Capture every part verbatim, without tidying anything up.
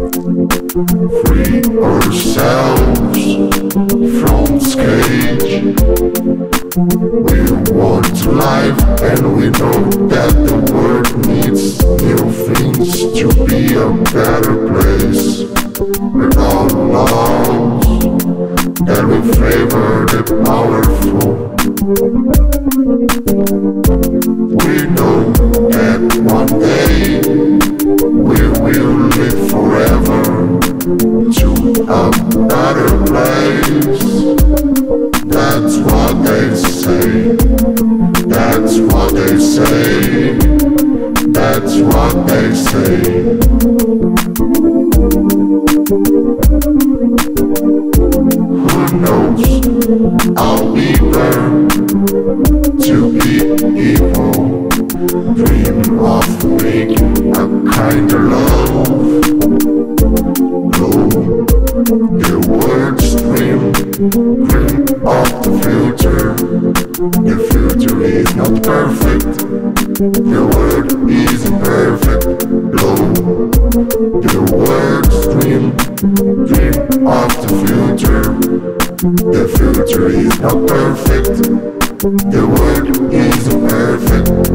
Free ourselves from this cage. We want to live, and we know that the world needs new things to be a better place. Without laws that will favor the powerful. We know that one day we will live forever to a better place. That's what they say. That's what they say. That's what they say. Who knows? I'll be there to be evil. Dream of making a kinder love. Blow the words, dream, dream of the future. The future is not perfect. The world is imperfect. Blow the words, dream, dream of the future. The future is not perfect. The world is imperfect.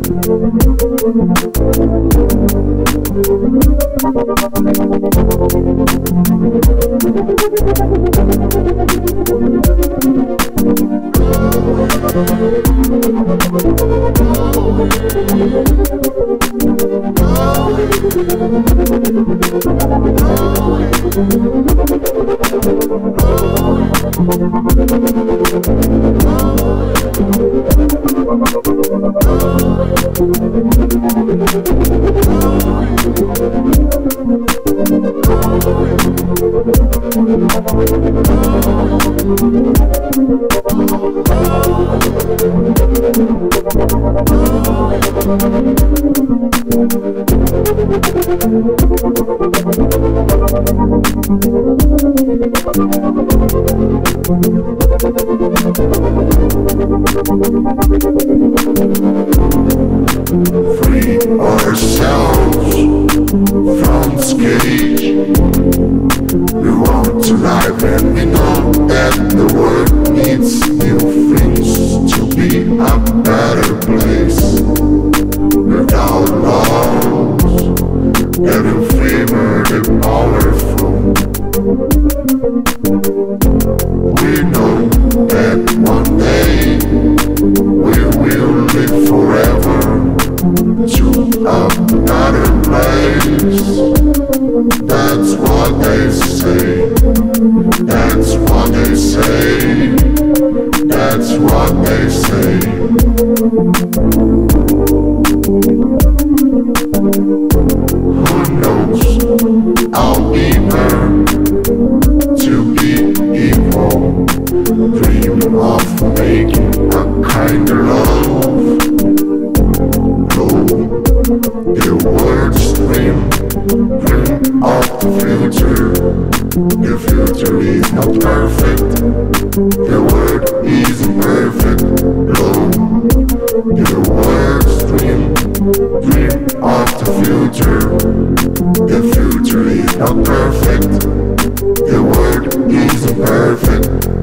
Free ourselves from this cage. We want to live, and we know that the world needs new things to be a better place. Without laws that will favor the powerful. We know that one day we will live forever to a better place. That's what they say. That's what they say. That's what they say. Who knows? I'll be there to be evil. Dream of making a kinder love. Blow the words, dream, dream of the future. The future is not perfect. The world is imperfect. Blow the words, dream, dream of the future. The future is not perfect. The world is imperfect.